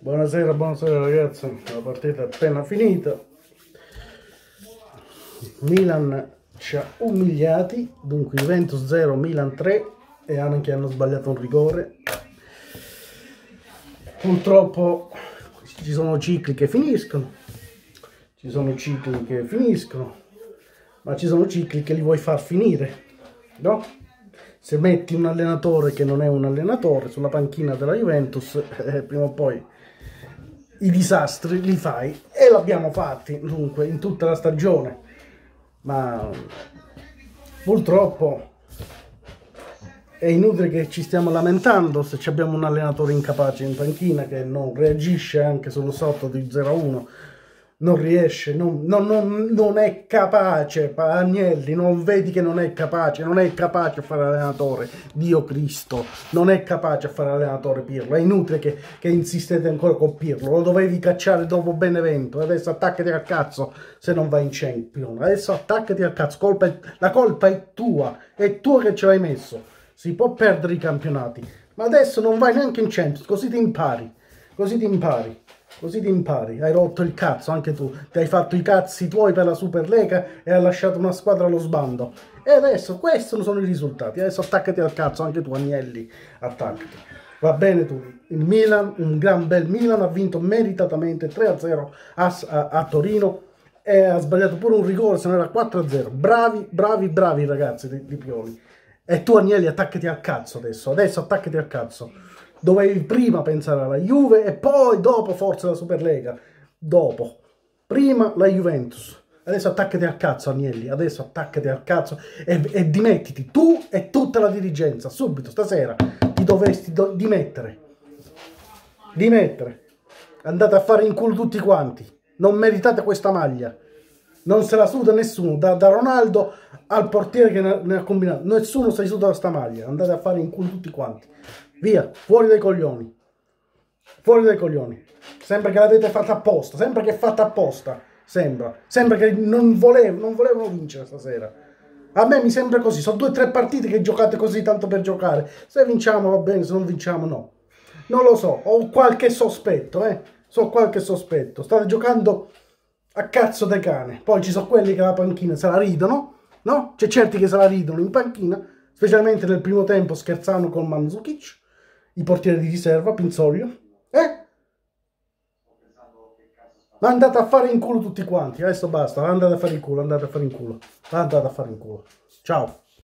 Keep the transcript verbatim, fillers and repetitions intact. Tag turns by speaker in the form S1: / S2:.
S1: Buonasera, buonasera ragazzi, la partita è appena finita. Milan ci ha umiliati, dunque Juventus zero, Milan tre e anche hanno sbagliato un rigore. Purtroppo ci sono cicli che finiscono, ci sono cicli che finiscono, ma ci sono cicli che li vuoi far finire, no? Se metti un allenatore che non è un allenatore sulla panchina della Juventus, eh, prima o poi i disastri li fai, e l'abbiamo fatti dunque in tutta la stagione, ma purtroppo è inutile che ci stiamo lamentando se abbiamo un allenatore incapace in panchina che non reagisce anche sullo sotto di zero a uno, non riesce, non, non, non, non è capace. Agnelli, non vedi che non è capace, non è capace a fare allenatore, Dio Cristo, non è capace a fare allenatore Pirlo, è inutile che, che insistete ancora con Pirlo, lo dovevi cacciare dopo Benevento, adesso attaccati al cazzo se non vai in Champions, adesso attaccati al cazzo, colpa è, la colpa è tua, è tua che ce l'hai messo, si può perdere i campionati, ma adesso non vai neanche in Champions, così ti impari, così ti impari. Così ti impari, hai rotto il cazzo anche tu, ti hai fatto i cazzi tuoi per la Superlega e hai lasciato una squadra allo sbando. E adesso questi sono i risultati, adesso attaccati al cazzo anche tu, Agnelli, attaccati. Va bene tu, il Milan, un gran bel Milan, ha vinto meritatamente tre a zero a, a, a Torino e ha sbagliato pure un rigore, se no era quattro a zero. Bravi, bravi, bravi ragazzi di, di Pioli. E tu Agnelli attaccati al cazzo adesso, adesso attaccati al cazzo. Dovevi prima pensare alla Juve e poi dopo forse la Superlega. Dopo. Prima la Juventus. Adesso attaccati al cazzo, Agnelli. Adesso attaccati al cazzo e, e dimettiti. Tu e tutta la dirigenza. Subito, stasera, ti dovresti do dimettere. Dimettere. Andate a fare in culo tutti quanti. Non meritate questa maglia. Non se la suda nessuno. Da, da Ronaldo al portiere che ne, ne ha combinato. Nessuno si suda questa maglia. Andate a fare in culo tutti quanti. Via, fuori dai coglioni, fuori dai coglioni, sembra che l'avete fatta apposta, sembra che è fatta apposta, sembra, sembra che non, volev non volevano vincere stasera, a me mi sembra così, sono due o tre partite che giocate così tanto per giocare, se vinciamo va bene, se non vinciamo no, non lo so, ho qualche sospetto, eh, so qualche sospetto, state giocando a cazzo de cane, poi ci sono quelli che la panchina se la ridono, no? C'è certi che se la ridono in panchina, specialmente nel primo tempo scherzano con Mandzukic, i portieri di riserva, Pinzoglio, eh? Ma andate a fare in culo tutti quanti, adesso basta, andate a fare in culo, andate a fare in culo, andate a fare in culo, ciao.